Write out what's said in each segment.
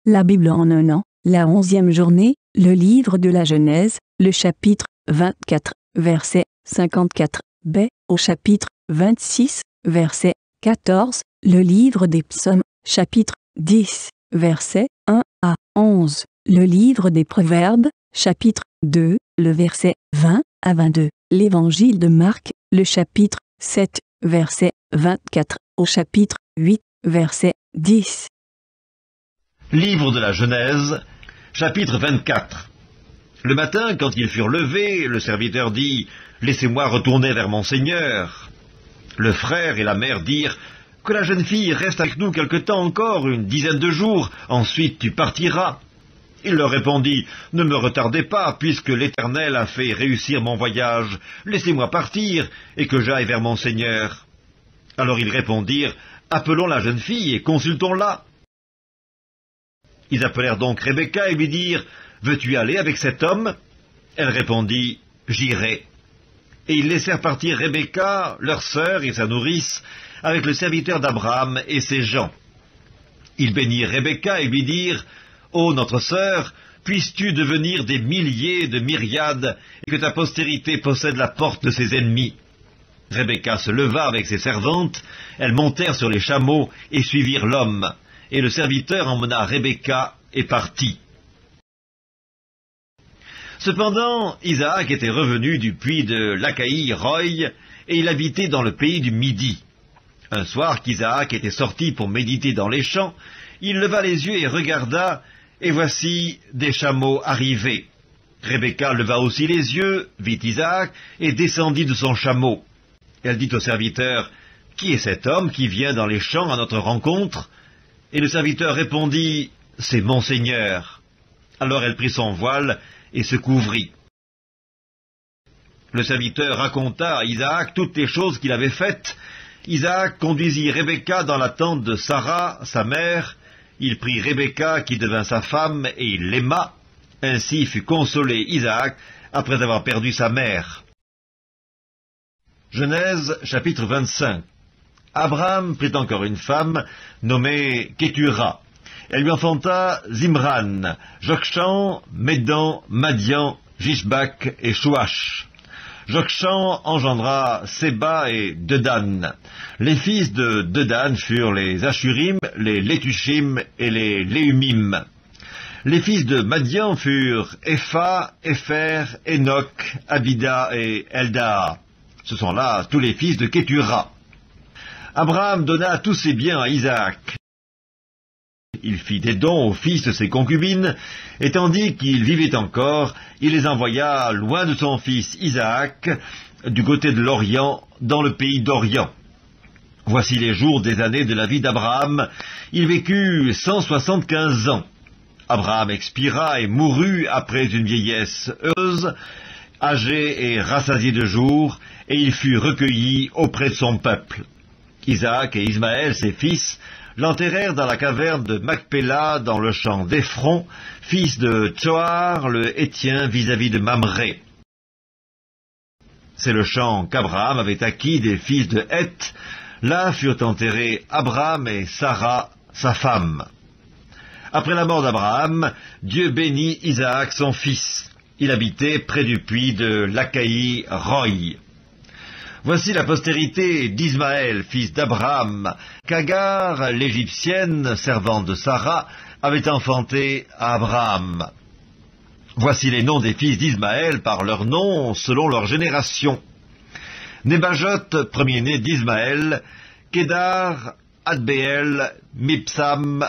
La Bible en un an, la 11e journée, le livre de la Genèse, le chapitre 24, verset 54b, au chapitre 26, verset 14, le livre des psaumes, chapitre 10, verset 1 à 11, le livre des proverbes, chapitre 2, le verset 20 à 22, l'évangile de Marc, le chapitre 7, verset 24, au chapitre 8, verset 10. Livre de la Genèse, chapitre 24. Le matin, quand ils furent levés, le serviteur dit « Laissez-moi retourner vers mon Seigneur ». Le frère et la mère dirent « Que la jeune fille reste avec nous quelque temps encore, une dizaine de jours, ensuite tu partiras ». Il leur répondit « Ne me retardez pas, puisque l'Éternel a fait réussir mon voyage. Laissez-moi partir, et que j'aille vers mon Seigneur. » Alors ils répondirent « Appelons la jeune fille et consultons-la. » Ils appelèrent donc Rebecca et lui dirent « Veux-tu aller avec cet homme ?» Elle répondit « J'irai. » Et ils laissèrent partir Rebecca, leur sœur et sa nourrice, avec le serviteur d'Abraham et ses gens. Ils bénirent Rebecca et lui dirent « Ô notre sœur, puisses-tu devenir des milliers de myriades, et que ta postérité possède la porte de ses ennemis ?» Rebecca se leva avec ses servantes, elles montèrent sur les chameaux et suivirent l'homme. Et le serviteur emmena Rebecca et partit. Cependant, Isaac était revenu du puits de Lacaï-Roï, et il habitait dans le pays du Midi. Un soir qu'Isaac était sorti pour méditer dans les champs, il leva les yeux et regarda, et voici des chameaux arrivés. Rebecca leva aussi les yeux, vit Isaac, et descendit de son chameau. Elle dit au serviteur, « Qui est cet homme qui vient dans les champs à notre rencontre ?» Et le serviteur répondit, « C'est mon Seigneur. » Alors elle prit son voile et se couvrit. Le serviteur raconta à Isaac toutes les choses qu'il avait faites. Isaac conduisit Rebecca dans la tente de Sarah, sa mère. Il prit Rebecca qui devint sa femme et il l'aima. Ainsi fut consolé Isaac après avoir perdu sa mère. Genèse chapitre 25. Abraham prit encore une femme, nommée Kétura. Elle lui enfanta Zimran, Jokshan, Médan, Madian, Jishbak et Chouach. Jokshan engendra Séba et Dedan. Les fils de Dedan furent les Ashurim, les Létushim et les Léumim. Les fils de Madian furent Epha, Épher, Enoch, Abida et Eldaa. Ce sont là tous les fils de Kétura. Abraham donna tous ses biens à Isaac. Il fit des dons aux fils de ses concubines, et tandis qu'il vivait encore, il les envoya loin de son fils Isaac, du côté de l'Orient, dans le pays d'Orient. Voici les jours des années de la vie d'Abraham. Il vécut 175 ans. Abraham expira et mourut après une vieillesse heureuse, âgé et rassasié de jours, et il fut recueilli auprès de son peuple. Isaac et Ismaël, ses fils, l'enterrèrent dans la caverne de Macpéla, dans le champ d'Ephron, fils de Tsoar, le Hétien, vis-à-vis de Mamré. C'est le champ qu'Abraham avait acquis des fils de Heth. Là furent enterrés Abraham et Sarah, sa femme. Après la mort d'Abraham, Dieu bénit Isaac, son fils. Il habitait près du puits de Lacaï-Roï. Voici la postérité d'Ismaël, fils d'Abraham, qu'Agar, l'Égyptienne, servante de Sarah, avait enfanté à Abraham. Voici les noms des fils d'Ismaël par leurs noms, selon leur génération. Nébajot, premier-né d'Ismaël, Kédar, Adbéel, Mipsam,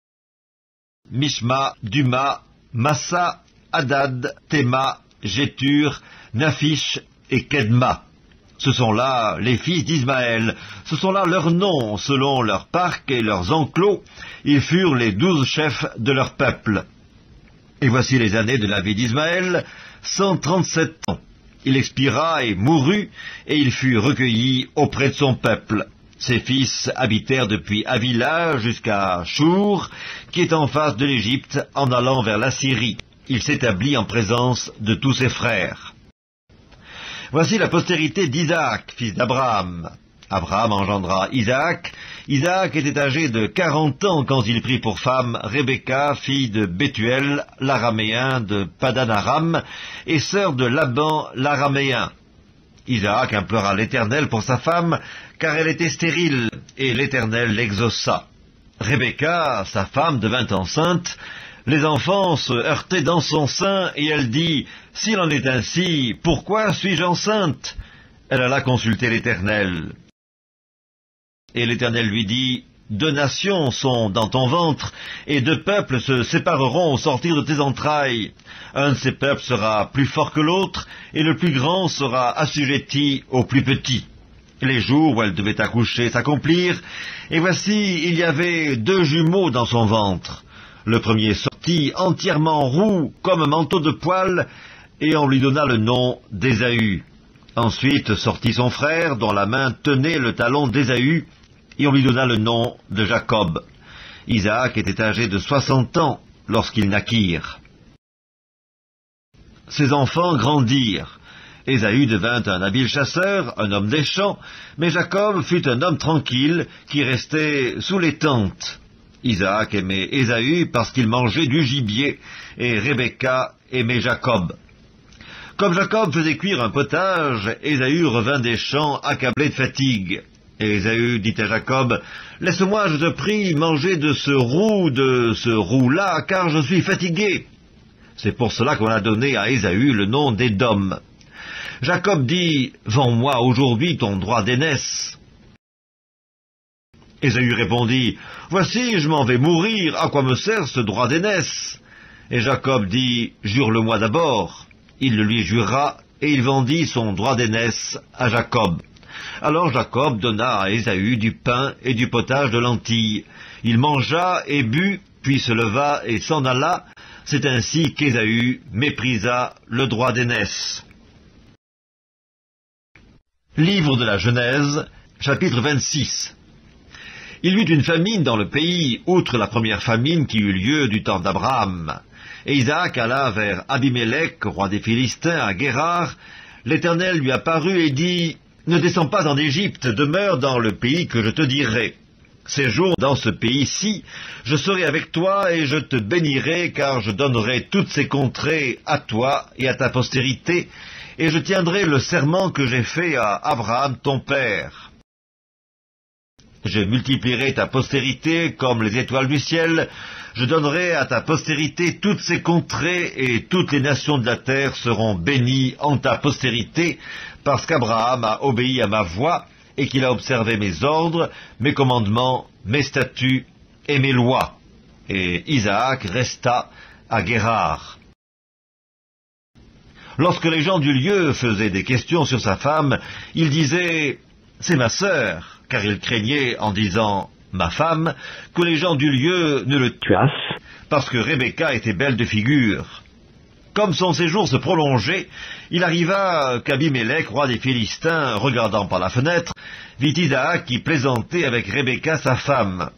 Mishma, Duma, Massa, Hadad, Théma, Jétur, Naphish et Kedma. Ce sont là les fils d'Ismaël, ce sont là leurs noms, selon leurs parcs et leurs enclos. Ils furent les 12 chefs de leur peuple. Et voici les années de la vie d'Ismaël, 137 ans. Il expira et mourut, et il fut recueilli auprès de son peuple. Ses fils habitèrent depuis Havila jusqu'à Chour, qui est en face de l'Égypte, en allant vers la Syrie. Il s'établit en présence de tous ses frères. Voici la postérité d'Isaac, fils d'Abraham. Abraham engendra Isaac, Isaac était âgé de 40 ans quand il prit pour femme Rebecca, fille de Bethuel, l'araméen de Padan-aram, et sœur de Laban, l'araméen. Isaac implora l'Éternel pour sa femme, car elle était stérile, et l'Éternel l'exauça. Rebecca, sa femme, devint enceinte. Les enfants se heurtaient dans son sein, et elle dit, « S'il en est ainsi, pourquoi suis-je enceinte ?» Elle alla consulter l'Éternel. Et l'Éternel lui dit, « 2 nations sont dans ton ventre, et 2 peuples se sépareront au sortir de tes entrailles. Un de ces peuples sera plus fort que l'autre, et le plus grand sera assujetti au plus petit. » Les jours où elle devait accoucher s'accomplirent, et voici, il y avait 2 jumeaux dans son ventre. Le premier sortit entièrement roux comme un manteau de poil, et on lui donna le nom d'Ésaü. Ensuite sortit son frère, dont la main tenait le talon d'Ésaü, et on lui donna le nom de Jacob. Isaac était âgé de 60 ans lorsqu'ils naquirent. Ses enfants grandirent. Ésaü devint un habile chasseur, un homme des champs, mais Jacob fut un homme tranquille qui restait sous les tentes. Isaac aimait Ésaü parce qu'il mangeait du gibier, et Rebecca aimait Jacob. Comme Jacob faisait cuire un potage, Ésaü revint des champs accablé de fatigue. Et Ésaü dit à Jacob, « Laisse-moi, je te prie, manger de ce roux-là, car je suis fatigué. » C'est pour cela qu'on a donné à Ésaü le nom d'Édom. Jacob dit, « Vends-moi aujourd'hui ton droit d'aînesse. » Ésaü répondit, « Voici, je m'en vais mourir, à quoi me sert ce droit d'aînesse ?» Et Jacob dit, « Jure-le-moi d'abord. » Il le lui jura, et il vendit son droit d'aînesse à Jacob. Alors Jacob donna à Ésaü du pain et du potage de lentilles. Il mangea et but, puis se leva et s'en alla. C'est ainsi qu'Ésaü méprisa le droit d'aînesse. Livre de la Genèse, chapitre 26. Il y eut une famine dans le pays, outre la première famine qui eut lieu du temps d'Abraham. Et Isaac alla vers Abimélec, roi des Philistins, à Guérar. L'Éternel lui apparut et dit, « Ne descends pas en Égypte, demeure dans le pays que je te dirai. Séjourne dans ce pays-ci, je serai avec toi et je te bénirai, car je donnerai toutes ces contrées à toi et à ta postérité, et je tiendrai le serment que j'ai fait à Abraham ton père. Je multiplierai ta postérité comme les étoiles du ciel, je donnerai à ta postérité toutes ces contrées, et toutes les nations de la terre seront bénies en ta postérité, parce qu'Abraham a obéi à ma voix, et qu'il a observé mes ordres, mes commandements, mes statuts et mes lois. » Et Isaac resta à Guérar. Lorsque les gens du lieu faisaient des questions sur sa femme, il disait « C'est ma sœur », car il craignait, en disant « ma femme », que les gens du lieu ne le tuassent, parce que Rebecca était belle de figure. Comme son séjour se prolongeait, il arriva qu'Abimélec, roi des Philistins, regardant par la fenêtre, vit Isaac qui plaisantait avec Rebecca sa femme.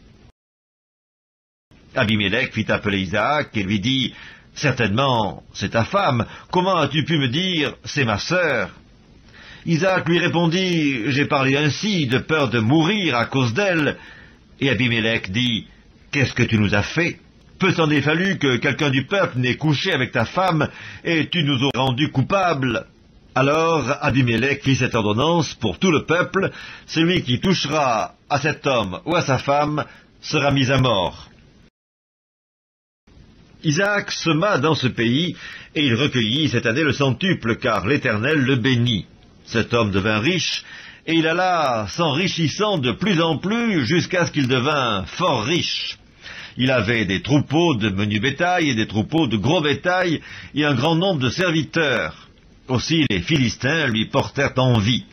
Abimélec fit appeler Isaac et lui dit, « Certainement, c'est ta femme, comment as-tu pu me dire, c'est ma sœur ?» Isaac lui répondit, « J'ai parlé ainsi, de peur de mourir à cause d'elle. » Et Abimélec dit, « Qu'est-ce que tu nous as fait ? Peu s'en est fallu que quelqu'un du peuple n'ait couché avec ta femme, et tu nous aurais rendus coupables. » Alors Abimélec fit cette ordonnance pour tout le peuple, « Celui qui touchera à cet homme ou à sa femme sera mis à mort. » Isaac sema dans ce pays, et il recueillit cette année le centuple, car l'Éternel le bénit. Cet homme devint riche, et il alla s'enrichissant de plus en plus jusqu'à ce qu'il devint fort riche. Il avait des troupeaux de menu bétail et des troupeaux de gros bétail, et un grand nombre de serviteurs. Aussi les Philistins lui portèrent envie.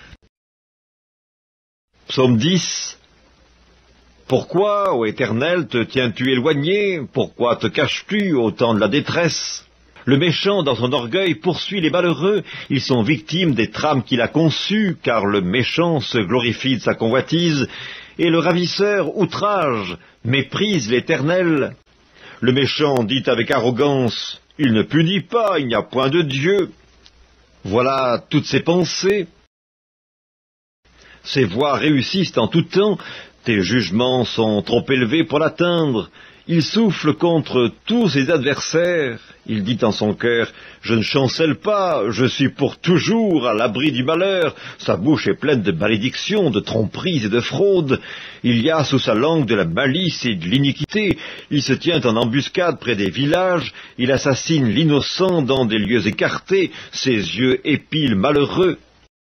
Psaume 10. Pourquoi, ô Éternel, te tiens-tu éloigné? Pourquoi te caches-tu au temps de la détresse? Le méchant, dans son orgueil, poursuit les malheureux. Ils sont victimes des trames qu'il a conçues, car le méchant se glorifie de sa convoitise, et le ravisseur outrage, méprise l'Éternel. Le méchant dit avec arrogance, « Il ne punit pas, il n'y a point de Dieu. » Voilà toutes ses pensées. Ses voies réussissent en tout temps, Tes jugements sont trop élevés pour l'atteindre. Il souffle contre tous ses adversaires. Il dit en son cœur, « Je ne chancelle pas, je suis pour toujours à l'abri du malheur. » Sa bouche est pleine de malédictions, de tromperies et de fraudes. Il y a sous sa langue de la malice et de l'iniquité. Il se tient en embuscade près des villages. Il assassine l'innocent dans des lieux écartés. Ses yeux épient le malheureux.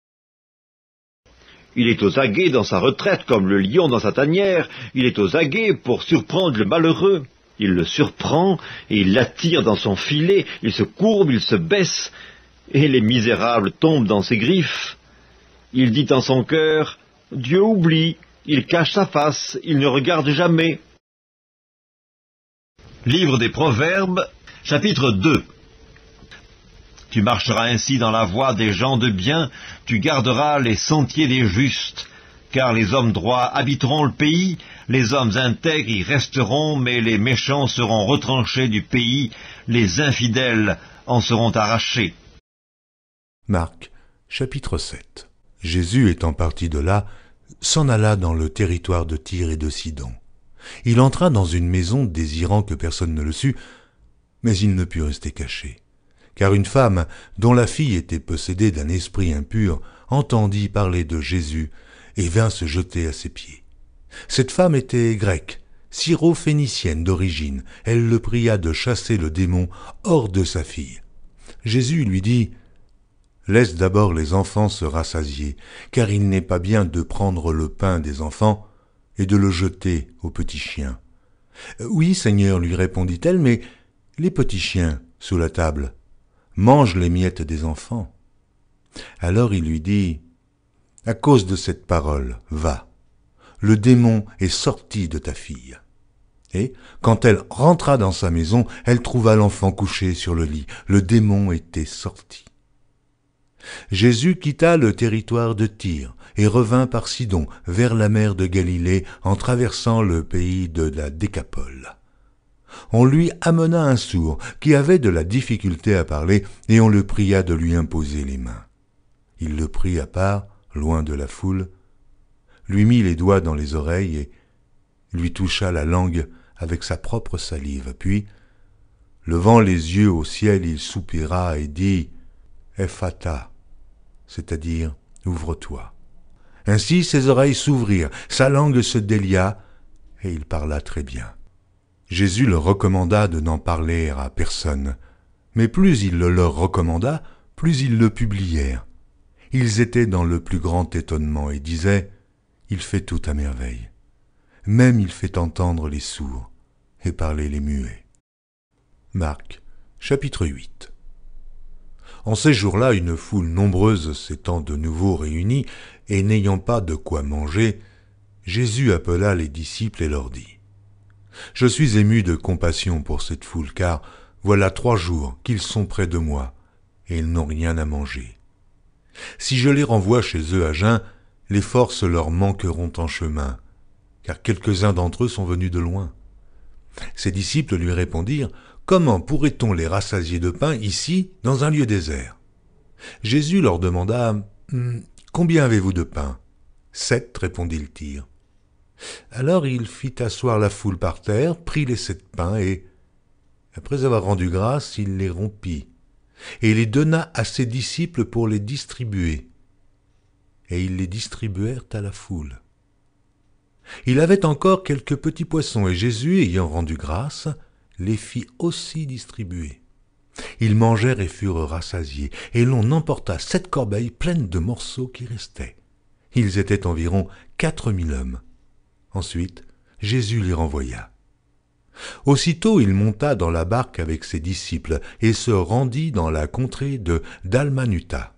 Il est aux aguets dans sa retraite comme le lion dans sa tanière. Il est aux aguets pour surprendre le malheureux. Il le surprend et il l'attire dans son filet. Il se courbe, il se baisse, et les misérables tombent dans ses griffes. Il dit en son cœur, « Dieu oublie, il cache sa face, il ne regarde jamais. » Livre des Proverbes, chapitre 2. Tu marcheras ainsi dans la voie des gens de bien, tu garderas les sentiers des justes. Car les hommes droits habiteront le pays, les hommes intègres y resteront, mais les méchants seront retranchés du pays, les infidèles en seront arrachés. Marc, chapitre 7. Jésus étant parti de là, s'en alla dans le territoire de Tyr et de Sidon. Il entra dans une maison désirant que personne ne le sût, mais il ne put rester caché. Car une femme, dont la fille était possédée d'un esprit impur, entendit parler de Jésus et vint se jeter à ses pieds. Cette femme était grecque, syro-phénicienne d'origine. Elle le pria de chasser le démon hors de sa fille. Jésus lui dit « Laisse d'abord les enfants se rassasier, car il n'est pas bien de prendre le pain des enfants et de le jeter aux petits chiens. »« Oui, Seigneur, lui répondit-elle, mais les petits chiens, sous la table, mangent les miettes des enfants. » Alors il lui dit, « À cause de cette parole, va, le démon est sorti de ta fille. » Et, quand elle rentra dans sa maison, elle trouva l'enfant couché sur le lit. Le démon était sorti. Jésus quitta le territoire de Tyr et revint par Sidon, vers la mer de Galilée, en traversant le pays de la Décapole. On lui amena un sourd qui avait de la difficulté à parler, et on le pria de lui imposer les mains. Il le prit à part, loin de la foule, lui mit les doigts dans les oreilles et lui toucha la langue avec sa propre salive. Puis, levant les yeux au ciel, il soupira et dit « Ephata », c'est-à-dire « Ouvre-toi ». Ainsi ses oreilles s'ouvrirent, sa langue se délia, et il parla très bien. Jésus leur recommanda de n'en parler à personne, mais plus il le leur recommanda, plus ils le publièrent. Ils étaient dans le plus grand étonnement et disaient « Il fait tout à merveille. Même il fait entendre les sourds et parler les muets. » Marc, chapitre 8. En ces jours-là, une foule nombreuse s'étant de nouveau réunie et n'ayant pas de quoi manger, Jésus appela les disciples et leur dit « Je suis ému de compassion pour cette foule, car voilà 3 jours qu'ils sont près de moi, et ils n'ont rien à manger. Si je les renvoie chez eux à jeun, les forces leur manqueront en chemin, car quelques-uns d'entre eux sont venus de loin. » Ses disciples lui répondirent « Comment pourrait-on les rassasier de pain ici, dans un lieu désert ?» Jésus leur demanda « Combien avez-vous de pain ?» 7, répondit-il. Alors il fit asseoir la foule par terre, prit les 7 pains et, après avoir rendu grâce, il les rompit et les donna à ses disciples pour les distribuer. Et ils les distribuèrent à la foule. Il avait encore quelques petits poissons, et Jésus, ayant rendu grâce, les fit aussi distribuer. Ils mangèrent et furent rassasiés, et l'on emporta 7 corbeilles pleines de morceaux qui restaient. Ils étaient environ 4000 hommes. Ensuite, Jésus les renvoya. Aussitôt il monta dans la barque avec ses disciples et se rendit dans la contrée de Dalmanuta.